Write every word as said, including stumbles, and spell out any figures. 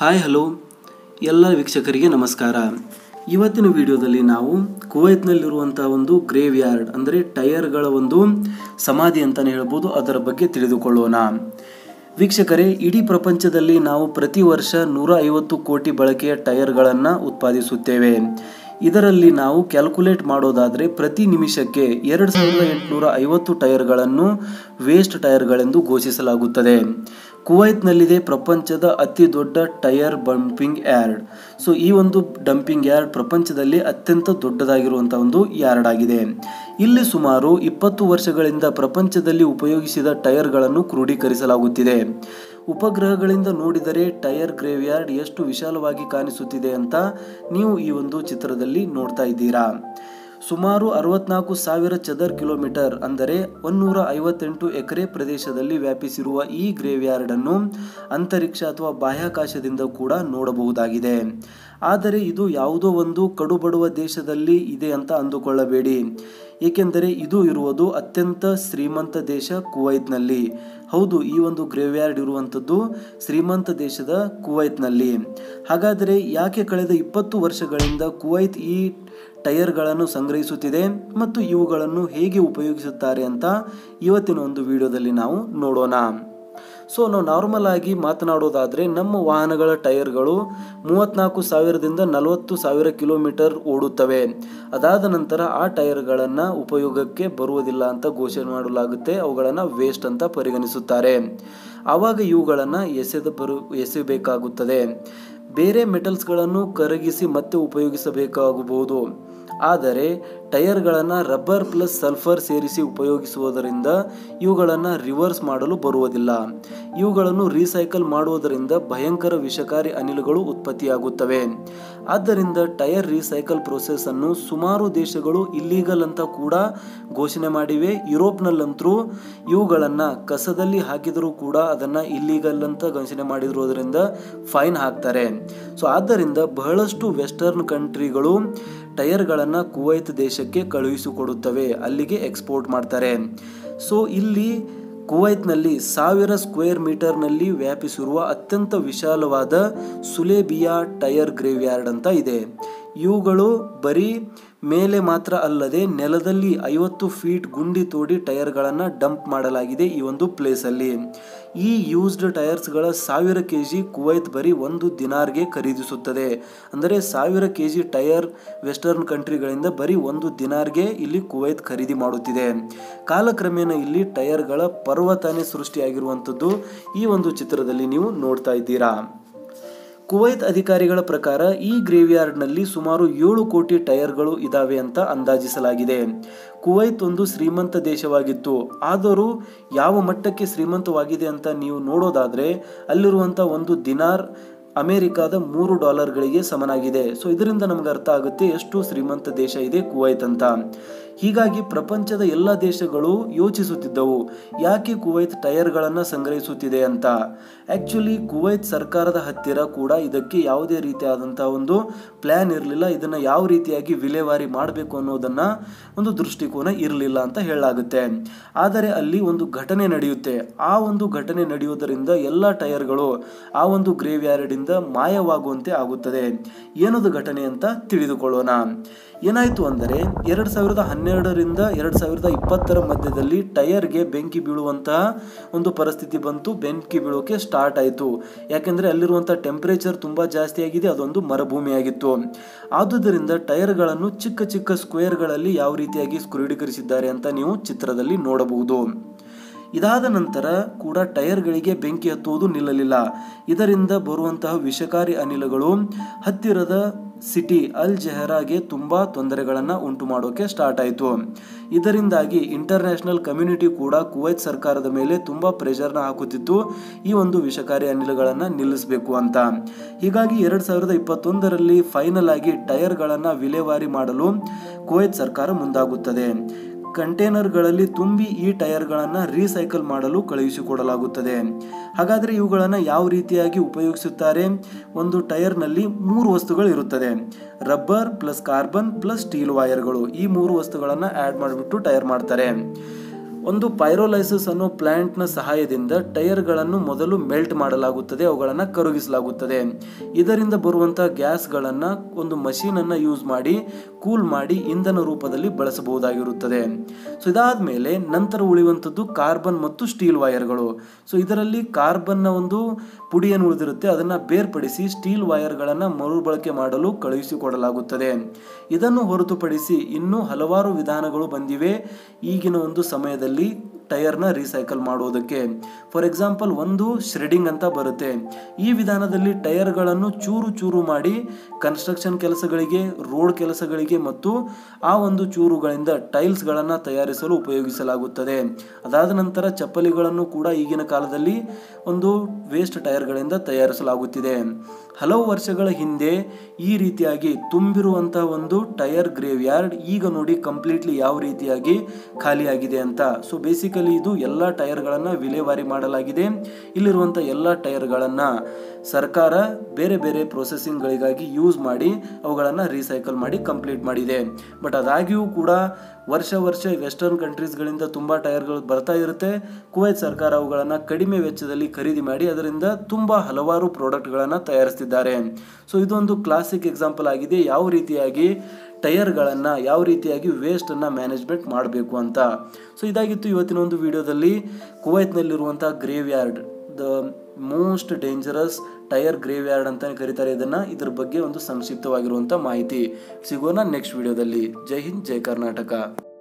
Hi hello ಎಲ್ಲ ವೀಕ್ಷಕರಿಗೆ ನಮಸ್ಕಾರ. ಇವತ್ತಿನ ವಿಡಿಯೋದಲ್ಲಿ ನಾವು ಕುವೈತ್ನಲ್ಲಿರುವಂಥ ಒಂದು ಗ್ರೇವ್ ಯಾರ್ಡ್ ಅಂದರೆ ಟೈರ್ಗಳ ಒಂದು ಸಮಾಧಿ ಅಂತಲೇ ಹೇಳ್ಬೋದು, ಅದರ ಬಗ್ಗೆ ತಿಳಿದುಕೊಳ್ಳೋಣ. ವೀಕ್ಷಕರೇ, ಇಡೀ ಪ್ರಪಂಚದಲ್ಲಿ ನಾವು ಪ್ರತಿ ವರ್ಷ ನೂರ ಐವತ್ತು ಕೋಟಿ ಬಳಕೆಯ ಟೈರ್ಗಳನ್ನು ಉತ್ಪಾದಿಸುತ್ತೇವೆ. ಇದರಲ್ಲಿ ನಾವು ಕ್ಯಾಲ್ಕುಲೇಟ್ ಮಾಡೋದಾದರೆ ಪ್ರತಿ ನಿಮಿಷಕ್ಕೆ ಎರಡು ಸಾವಿರದ ಎಂಟುನೂರ ಐವತ್ತು ಟೈರ್ಗಳನ್ನು ವೇಸ್ಟ್ ಟೈರ್ಗಳೆಂದು ಘೋಷಿಸಲಾಗುತ್ತದೆ. ಕುವೈತ್ನಲ್ಲಿದೆ ಪ್ರಪಂಚದ ಅತಿ ದೊಡ್ಡ ಟೈರ್ ಡಂಪಿಂಗ್ ಯಾರ್ಡ್. ಸೊ ಈ ಒಂದು ಡಂಪಿಂಗ್ ಯಾರ್ಡ್ ಪ್ರಪಂಚದಲ್ಲಿ ಅತ್ಯಂತ ದೊಡ್ಡದಾಗಿರುವಂಥ ಒಂದು ಯಾರ್ಡ್ ಆಗಿದೆ. ಇಲ್ಲಿ ಸುಮಾರು ಇಪ್ಪತ್ತು ವರ್ಷಗಳಿಂದ ಪ್ರಪಂಚದಲ್ಲಿ ಉಪಯೋಗಿಸಿದ ಟೈರ್ಗಳನ್ನು ಕ್ರೋಢೀಕರಿಸಲಾಗುತ್ತಿದೆ. ಉಪಗ್ರಹಗಳಿಂದ ನೋಡಿದರೆ ಟೈರ್ ಗ್ರೇವ್ ಯಾರ್ಡ್ ಎಷ್ಟು ವಿಶಾಲವಾಗಿ ಕಾಣಿಸುತ್ತಿದೆ ಅಂತ ನೀವು ಈ ಒಂದು ಚಿತ್ರದಲ್ಲಿ ನೋಡ್ತಾ ಇದ್ದೀರಾ. ಸುಮಾರು ಅರವತ್ನಾಲ್ಕು ಸಾವಿರ ಚದರ್ ಕಿಲೋಮೀಟರ್ ಅಂದರೆ ಒಂದೂರ ಐವತ್ತೆಂಟು ಎಕರೆ ಪ್ರದೇಶದಲ್ಲಿ ವ್ಯಾಪಿಸಿರುವ ಈ ಗ್ರೇವ್ ಯಾರ್ಡ್ ಅನ್ನು ಅಂತರಿಕ್ಷ ಅಥವಾ ಬಾಹ್ಯಾಕಾಶದಿಂದ ಕೂಡ ನೋಡಬಹುದಾಗಿದೆ. ಆದರೆ ಇದು ಯಾವುದೋ ಒಂದು ಕಡುಬಡುವ ದೇಶದಲ್ಲಿ ಇದೆ ಅಂತ ಅಂದುಕೊಳ್ಳಬೇಡಿ, ಏಕೆಂದರೆ ಇದು ಇರುವುದು ಅತ್ಯಂತ ಶ್ರೀಮಂತ ದೇಶ ಕುವೈತ್ನಲ್ಲಿ. ಹೌದು, ಈ ಒಂದು ಗ್ರೇವ್ ಯಾರ್ಡ್ ಇರುವಂಥದ್ದು ಶ್ರೀಮಂತ ದೇಶದ ಕುವೈತ್ನಲ್ಲಿ. ಹಾಗಾದರೆ ಯಾಕೆ ಕಳೆದ ಇಪ್ಪತ್ತು ವರ್ಷಗಳಿಂದ ಕುವೈತ್ ಈ ಟೈರ್ಗಳನ್ನು ಸಂಗ್ರಹಿಸುತ್ತಿದೆ ಮತ್ತು ಇವುಗಳನ್ನು ಹೇಗೆ ಉಪಯೋಗಿಸುತ್ತಾರೆ ಅಂತ ಇವತ್ತಿನ ಒಂದು ವಿಡಿಯೋದಲ್ಲಿ ನಾವು ನೋಡೋಣ. ಸೊ ನಾವು ನಾರ್ಮಲ್ ಆಗಿ ಮಾತನಾಡೋದಾದರೆ ನಮ್ಮ ವಾಹನಗಳ ಟೈರ್ಗಳು ಮೂವತ್ತ್ನಾಲ್ಕು ಸಾವಿರದಿಂದ ನಲವತ್ತು ಸಾವಿರ ಕಿಲೋಮೀಟರ್ ಓಡುತ್ತವೆ. ಅದಾದ ನಂತರ ಆ ಟೈರ್ಗಳನ್ನು ಉಪಯೋಗಕ್ಕೆ ಬರುವುದಿಲ್ಲ ಅಂತ ಘೋಷಣೆ ಮಾಡಲಾಗುತ್ತೆ. ಅವುಗಳನ್ನು ವೇಸ್ಟ್ ಅಂತ ಪರಿಗಣಿಸುತ್ತಾರೆ. ಆವಾಗ ಇವುಗಳನ್ನು ಎಸೆದ ಬರು ಎಸೆಯಬೇಕಾಗುತ್ತದೆ. ಬೇರೆ ಮೆಟಲ್ಸ್ಗಳನ್ನು ಕರಗಿಸಿ ಮತ್ತೆ ಉಪಯೋಗಿಸಬೇಕಾಗಬಹುದು. ಆದರೆ ಟೈರ್ಗಳನ್ನು ರಬ್ಬರ್ ಪ್ಲಸ್ ಸಲ್ಫರ್ ಸೇರಿಸಿ ಉಪಯೋಗಿಸುವುದರಿಂದ ಇವುಗಳನ್ನು ರಿವರ್ಸ್ ಮಾಡಲು ಬರುವುದಿಲ್ಲ. ಇವುಗಳನ್ನು ರೀಸೈಕಲ್ ಮಾಡುವುದರಿಂದ ಭಯಂಕರ ವಿಷಕಾರಿ ಅನಿಲಗಳು ಉತ್ಪತ್ತಿಯಾಗುತ್ತವೆ. ಆದ್ದರಿಂದ ಟೈರ್ ರೀಸೈಕಲ್ ಪ್ರೋಸೆಸ್ ಅನ್ನು ಸುಮಾರು ದೇಶಗಳು ಇಲ್ಲೀಗಲ್ ಅಂತ ಕೂಡ ಘೋಷಣೆ ಮಾಡಿವೆ. ಯುರೋಪ್ನಲ್ಲಂತೂ ಇವುಗಳನ್ನು ಕಸದಲ್ಲಿ ಹಾಕಿದರೂ ಕೂಡ ಅದನ್ನು ಇಲ್ಲೀಗಲ್ ಅಂತ ಘೋಷಣೆ ಮಾಡಿರೋದ್ರಿಂದ ಫೈನ್ ಹಾಕ್ತಾರೆ. ಸೊ ಆದ್ದರಿಂದ ಬಹಳಷ್ಟು ವೆಸ್ಟರ್ನ್ ಕಂಟ್ರಿಗಳು ಟೈರ್ಗಳನ್ನು ಕುವೈತ್ ದೇಶಕ್ಕೆ ಕಳುಹಿಸಿಕೊಡುತ್ತವೆ, ಅಲ್ಲಿಗೆ ಎಕ್ಸ್ಪೋರ್ಟ್ ಮಾಡ್ತಾರೆ. ಸೊ ಇಲ್ಲಿ ಕುವೈತ್ನಲ್ಲಿ ಸಾವಿರ ಸ್ಕ್ವೇರ್ ಮೀಟರ್ನಲ್ಲಿ ವ್ಯಾಪಿಸಿರುವ ಅತ್ಯಂತ ವಿಶಾಲವಾದ ಸುಲೇಬಿಯಾ ಟೈರ್ ಗ್ರೇವ್ ಯಾರ್ಡ್ ಅಂತ ಇದೆ. ಇವುಗಳು ಬರೀ ಮೇಲೆ ಮಾತ್ರ ಅಲ್ಲದೆ ನೆಲದಲ್ಲಿ ಐವತ್ತು ಫೀಟ್ ಗುಂಡಿ ತೋಡಿ ಟೈರ್ಗಳನ್ನು ಡಂಪ್ ಮಾಡಲಾಗಿದೆ ಈ ಒಂದು ಪ್ಲೇಸಲ್ಲಿ. ಈ ಯೂಸ್ಡ್ ಟೈರ್ಸ್ಗಳ ಸಾವಿರ ಕೆ ಜಿ ಕುವೈತ್ ಬರೀ ಒಂದು ದಿನಾರ್ಗೆ ಖರೀದಿಸುತ್ತದೆ. ಅಂದರೆ ಸಾವಿರ ಕೆ ಜಿ ಟೈರ್ ವೆಸ್ಟರ್ನ್ ಕಂಟ್ರಿಗಳಿಂದ ಬರೀ ಒಂದು ದಿನಾರ್ಗೆ ಇಲ್ಲಿ ಕುವೈತ್ ಖರೀದಿ ಮಾಡುತ್ತಿದೆ. ಕಾಲಕ್ರಮೇಣ ಇಲ್ಲಿ ಟೈರ್ಗಳ ಪರ್ವತಾನೇ ಸೃಷ್ಟಿಯಾಗಿರುವಂಥದ್ದು ಈ ಒಂದು ಚಿತ್ರದಲ್ಲಿ ನೀವು ನೋಡ್ತಾ ಇದ್ದೀರಾ. ಕುವೈತ್ ಅಧಿಕಾರಿಗಳ ಪ್ರಕಾರ ಈ ಗ್ರೇವ್ ಯಾರ್ಡ್ನಲ್ಲಿ ಸುಮಾರು ಏಳು ಕೋಟಿ ಟೈರ್ಗಳು ಇದಾವೆ ಅಂತ ಅಂದಾಜಿಸಲಾಗಿದೆ. ಕುವೈತ್ ಒಂದು ಶ್ರೀಮಂತ ದೇಶವಾಗಿತ್ತು. ಆದರೂ ಯಾವ ಮಟ್ಟಕ್ಕೆ ಶ್ರೀಮಂತವಾಗಿದೆ ಅಂತ ನೀವು ನೋಡೋದಾದರೆ ಅಲ್ಲಿರುವಂಥ ಒಂದು ದಿನಾರ್ ಅಮೆರಿಕಾದ ಮೂರು ಡಾಲರ್ಗಳಿಗೆ ಸಮನಾಗಿದೆ. ಸೊ ಇದರಿಂದ ನಮ್ಗೆ ಅರ್ಥ ಆಗುತ್ತೆ ಎಷ್ಟು ಶ್ರೀಮಂತ ದೇಶ ಇದೆ ಕುವೈತ್ ಅಂತ. ಹೀಗಾಗಿ ಪ್ರಪಂಚದ ಎಲ್ಲ ದೇಶಗಳು ಯೋಚಿಸುತ್ತಿದ್ದವು ಯಾಕೆ ಕುವೈತ್ ಟೈರ್ಗಳನ್ನು ಸಂಗ್ರಹಿಸುತ್ತಿದೆ ಅಂತ. ಆ್ಯಕ್ಚುಲಿ ಕುವೈತ್ ಸರ್ಕಾರದ ಹತ್ತಿರ ಕೂಡ ಇದಕ್ಕೆ ಯಾವುದೇ ರೀತಿಯಾದಂಥ ಒಂದು ಪ್ಲ್ಯಾನ್ ಇರಲಿಲ್ಲ. ಇದನ್ನು ಯಾವ ರೀತಿಯಾಗಿ ವಿಲೇವಾರಿ ಮಾಡಬೇಕು ಅನ್ನೋದನ್ನು ಒಂದು ದೃಷ್ಟಿಕೋನ ಇರಲಿಲ್ಲ ಅಂತ ಹೇಳಲಾಗುತ್ತೆ. ಆದರೆ ಅಲ್ಲಿ ಒಂದು ಘಟನೆ ನಡೆಯುತ್ತೆ. ಆ ಒಂದು ಘಟನೆ ನಡೆಯುವುದರಿಂದ ಎಲ್ಲ ಟೈರ್ಗಳು ಆ ಒಂದು ಗ್ರೇವ್ ಯಾರ್ಡಿಂದ ಮಾಯವಾಗುವಂತೆ ಆಗುತ್ತದೆ. ಏನದು ಘಟನೆ ಅಂತ ತಿಳಿದುಕೊಳ್ಳೋಣ. ಏನಾಯಿತು ಅಂದರೆ ಎರಡು ಸಾವಿರದ ಹನ್ನೆರಡರಿಂದ ಎರಡು ಸಾವಿರದ ಇಪ್ಪತ್ತರ ಮಧ್ಯದಲ್ಲಿ ಟೈರ್ಗೆ ಬೆಂಕಿ ಬೀಳುವಂತಹ ಒಂದು ಪರಿಸ್ಥಿತಿ ಬಂತು. ಬೆಂಕಿ ಬೀಳೋಕೆ ಸ್ಟಾರ್ಟ್ ಆಯಿತು. ಯಾಕೆಂದರೆ ಅಲ್ಲಿರುವಂಥ ಟೆಂಪರೇಚರ್ ತುಂಬ ಜಾಸ್ತಿ ಆಗಿದೆ, ಅದೊಂದು ಮರುಭೂಮಿಯಾಗಿತ್ತು. ಆದುದರಿಂದ ಟೈರ್ಗಳನ್ನು ಚಿಕ್ಕ ಚಿಕ್ಕ ಸ್ಕ್ವೇರ್ಗಳಲ್ಲಿ ಯಾವ ರೀತಿಯಾಗಿ ಕ್ರೋಢೀಕರಿಸಿದ್ದಾರೆ ಅಂತ ನೀವು ಚಿತ್ರದಲ್ಲಿ ನೋಡಬಹುದು. ಇದಾದ ನಂತರ ಕೂಡ ಟೈರ್ಗಳಿಗೆ ಬೆಂಕಿ ಹತ್ತುವುದು ನಿಲ್ಲಲಿಲ್ಲ. ಇದರಿಂದ ಬರುವಂತಹ ವಿಷಕಾರಿ ಅನಿಲಗಳು ಹತ್ತಿರದ ಸಿಟಿ ಅಲ್ ಜೆಹರಾಗೆ ತುಂಬ ತೊಂದರೆಗಳನ್ನು ಉಂಟು ಮಾಡೋಕೆ ಸ್ಟಾರ್ಟ್ ಆಯಿತು. ಇದರಿಂದಾಗಿ ಇಂಟರ್ನ್ಯಾಷನಲ್ ಕಮ್ಯುನಿಟಿ ಕೂಡ ಕುವೈತ್ ಸರ್ಕಾರದ ಮೇಲೆ ತುಂಬ ಪ್ರೆಷರ್ನ ಹಾಕುತ್ತಿತ್ತು ಈ ಒಂದು ವಿಷಕಾರಿ ಅನಿಲಗಳನ್ನು ನಿಲ್ಲಿಸಬೇಕು ಅಂತ. ಹೀಗಾಗಿ ಎರಡು ಸಾವಿರದ ಇಪ್ಪತ್ತೊಂದರಲ್ಲಿ ಫೈನಲ್ ಆಗಿ ಟೈರ್ಗಳನ್ನು ವಿಲೇವಾರಿ ಮಾಡಲು ಕುವೈತ್ ಸರ್ಕಾರ ಮುಂದಾಗುತ್ತದೆ. ಕಂಟೈನರ್ಗಳಲ್ಲಿ ತುಂಬಿ ಈ ಟೈರ್ಗಳನ್ನು ರೀಸೈಕಲ್ ಮಾಡಲು ಕಳುಹಿಸಿಕೊಡಲಾಗುತ್ತದೆ. ಹಾಗಾದರೆ ಇವುಗಳನ್ನು ಯಾವ ರೀತಿಯಾಗಿ ಉಪಯೋಗಿಸುತ್ತಾರೆ? ಒಂದು ಟೈರ್ನಲ್ಲಿ ಮೂರು ವಸ್ತುಗಳು ಇರುತ್ತದೆ. Rubber plus carbon plus steel ವೈರ್ಗಳು, ಈ ಮೂರು ವಸ್ತುಗಳನ್ನು ಆ್ಯಡ್ ಮಾಡಿಬಿಟ್ಟು ಟೈರ್ ಮಾಡ್ತಾರೆ. ಒಂದು ಪೈರೋಲೈಸಿಸ್ ಅನ್ನೋ ಪ್ಲಾಂಟ್ನ ಸಹಾಯದಿಂದ ಟೈರ್ಗಳನ್ನು ಮೊದಲು ಮೆಲ್ಟ್ ಮಾಡಲಾಗುತ್ತದೆ, ಅವುಗಳನ್ನು ಕರಗಿಸಲಾಗುತ್ತದೆ. ಇದರಿಂದ ಬರುವಂತಹ ಗ್ಯಾಸ್ಗಳನ್ನು ಒಂದು ಮಷೀನನ್ನು ಯೂಸ್ ಮಾಡಿ ಕೂಲ್ ಮಾಡಿ ಇಂಧನ ರೂಪದಲ್ಲಿ ಬಳಸಬಹುದಾಗಿರುತ್ತದೆ. ಸೊ ಇದಾದ ಮೇಲೆ ನಂತರ ಉಳಿಯುವಂಥದ್ದು ಕಾರ್ಬನ್ ಮತ್ತು ಸ್ಟೀಲ್ ವೈರ್ಗಳು. ಸೊ ಇದರಲ್ಲಿ ಕಾರ್ಬನ್ನ ಒಂದು ಪುಡಿ ಏನು ಉಳಿದಿರುತ್ತೆ ಅದನ್ನು ಬೇರ್ಪಡಿಸಿ ಸ್ಟೀಲ್ ವೈರ್ಗಳನ್ನು ಮರುಬಳಕೆ ಮಾಡಲು ಕಳುಹಿಸಿಕೊಡಲಾಗುತ್ತದೆ. ಇದನ್ನು ಹೊರತುಪಡಿಸಿ ಇನ್ನೂ ಹಲವಾರು ವಿಧಾನಗಳು ಬಂದಿವೆ ಈಗಿನ ಒಂದು ಸಮಯದಲ್ಲಿ ಟೈರ್ನ ರೀಸೈಕಲ್ ಮಾಡುವುದಕ್ಕೆ. ಫಾರ್ ಎಕ್ಸಾಂಪಲ್ ಒಂದು ಶ್ರೆಡಿಂಗ್ ಅಂತ ಬರುತ್ತೆ. ಈ ವಿಧಾನದಲ್ಲಿ ಟೈರ್ಗಳನ್ನು ಚೂರು ಚೂರು ಮಾಡಿ ಕನ್ಸ್ಟ್ರಕ್ಷನ್ ಕೆಲಸಗಳಿಗೆ, ರೋಡ್ ಕೆಲಸಗಳಿಗೆ ಮತ್ತು ಆ ಒಂದು ಚೂರುಗಳಿಂದ ಟೈಲ್ಸ್ಗಳನ್ನು ತಯಾರಿಸಲು ಉಪಯೋಗಿಸಲಾಗುತ್ತದೆ. ಅದಾದ ನಂತರ ಚಪ್ಪಲಿಗಳನ್ನು ಕೂಡ ಈಗಿನ ಕಾಲದಲ್ಲಿ ಒಂದು ವೇಸ್ಟ್ ಟೈರ್ಗಳಿಂದ ತಯಾರಿಸಲಾಗುತ್ತಿದೆ. ಹಲವು ವರ್ಷಗಳ ಹಿಂದೆ ಈ ರೀತಿಯಾಗಿ ತುಂಬಿರುವಂತಹ ಒಂದು ಟೈರ್ ಗ್ರೇವ್ ಯಾರ್ಡ್ ಈಗ ನೋಡಿ ಕಂಪ್ಲೀಟ್ಲಿ ಯಾವ ರೀತಿಯಾಗಿ ಖಾಲಿಯಾಗಿದೆ ಅಂತ. ಸೊ ಬೇಸಿಕಲಿ ಇದು ಎಲ್ಲ ಟೈರ್ಗಳನ್ನು ವಿಲೇವಾರಿ ಮಾಡಲಾಗಿದೆ. ಇಲ್ಲಿರುವಂಥ ಎಲ್ಲ ಟೈರ್ಗಳನ್ನು ಸರ್ಕಾರ ಬೇರೆ ಬೇರೆ ಪ್ರೊಸೆಸಿಂಗ್ಗಳಿಗಾಗಿ ಯೂಸ್ ಮಾಡಿ ಅವುಗಳನ್ನು ರೀಸೈಕಲ್ ಮಾಡಿ ಕಂಪ್ಲೀಟ್ ಮಾಡಿದೆ. ಬಟ್ ಅದಾಗಿಯೂ ಕೂಡ ವರ್ಷ ವರ್ಷ ವೆಸ್ಟರ್ನ್ ಕಂಟ್ರೀಸ್ಗಳಿಂದ ತುಂಬ ಟೈರ್ಗಳು ಬರ್ತಾ ಇರುತ್ತೆ. ಕುವೈತ್ ಸರ್ಕಾರ ಅವುಗಳನ್ನು ಕಡಿಮೆ ವೆಚ್ಚದಲ್ಲಿ ಖರೀದಿ ಮಾಡಿ ಅದರಿಂದ ತುಂಬ ಹಲವಾರು ಪ್ರಾಡಕ್ಟ್ಗಳನ್ನು ತಯಾರಿಸ್ತಿದ್ದಾರೆ. ಸೊ ಇದೊಂದು ಕ್ಲಾಸಿಕ್ ಎಕ್ಸಾಂಪಲ್ ಆಗಿದೆ ಯಾವ ರೀತಿಯಾಗಿ ಟೈರ್ಗಳನ್ನು ಯಾವ ರೀತಿಯಾಗಿ ವೇಸ್ಟನ್ನು ಮ್ಯಾನೇಜ್ಮೆಂಟ್ ಮಾಡಬೇಕು ಅಂತ. ಸೊ ಇದಾಗಿತ್ತು ಇವತ್ತಿನ ಒಂದು ವಿಡಿಯೋದಲ್ಲಿ ಕುವೈತ್ನಲ್ಲಿರುವಂಥ graveyard, the most dangerous tyre graveyard ಅಂತಲೇ ಕರೀತಾರೆ ಇದನ್ನು. ಇದ್ರ ಬಗ್ಗೆ ಒಂದು ಸಂಕ್ಷಿಪ್ತವಾಗಿರುವಂಥ ಮಾಹಿತಿ. ಸಿಗೋಣ ನೆಕ್ಸ್ಟ್ ವಿಡಿಯೋದಲ್ಲಿ. ಜೈ ಹಿಂದ್, ಜೈ ಕರ್ನಾಟಕ.